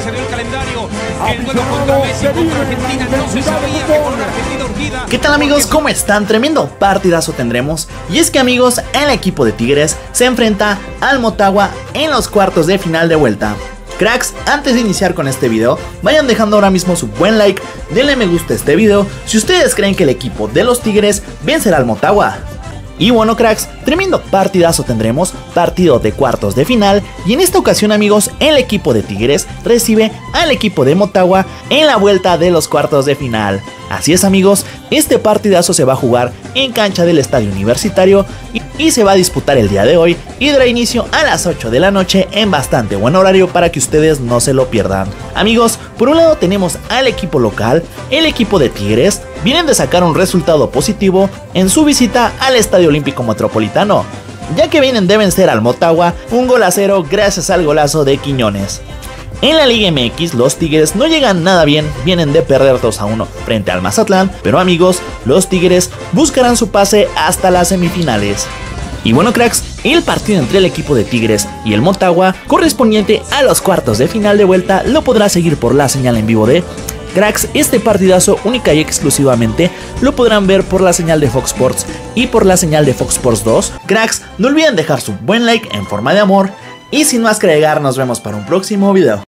se dio el calendario. El juego contra Messi, contra Argentina, no se sabía que con Argentina urgida. ¿Qué tal, amigos? ¿Cómo están? Tremendo partidazo tendremos. Y es que, amigos, el equipo de Tigres se enfrenta al Motagua en los cuartos de final de vuelta. Cracks, antes de iniciar con este video, vayan dejando ahora mismo su buen like, denle me gusta a este video si ustedes creen que el equipo de los Tigres vencerá al Motagua. Y bueno, cracks, tremendo partidazo tendremos, partido de cuartos de final, y en esta ocasión, amigos, el equipo de Tigres recibe al equipo de Motagua en la vuelta de los cuartos de final. Así es, amigos, este partidazo se va a jugar en cancha del Estadio Universitario y se va a disputar el día de hoy y dará inicio a las 8 de la noche en bastante buen horario para que ustedes no se lo pierdan. Amigos, por un lado tenemos al equipo local, el equipo de Tigres, vienen de sacar un resultado positivo en su visita al Estadio Olímpico Metropolitano, ya que vienen de vencer al Motagua 1-0 gracias al golazo de Quiñones. En la Liga MX, los Tigres no llegan nada bien, vienen de perder 2-1 frente al Mazatlán, pero amigos, los Tigres buscarán su pase hasta las semifinales. Y bueno, cracks, el partido entre el equipo de Tigres y el Motagua, correspondiente a los cuartos de final de vuelta, lo podrá seguir por la señal en vivo de Cracks. Este partidazo única y exclusivamente lo podrán ver por la señal de Fox Sports y por la señal de Fox Sports 2. Cracks, no olviden dejar su buen like en forma de amor. Y sin más que agregar, nos vemos para un próximo video.